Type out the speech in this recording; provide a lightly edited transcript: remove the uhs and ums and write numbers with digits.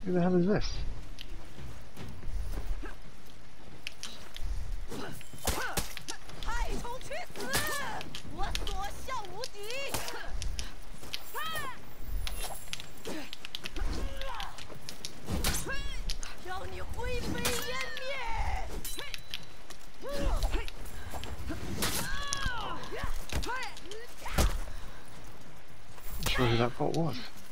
Who the hell is this? 太冲去死！我所向无敌！让你灰飞烟灭！ Not sure who that bot was.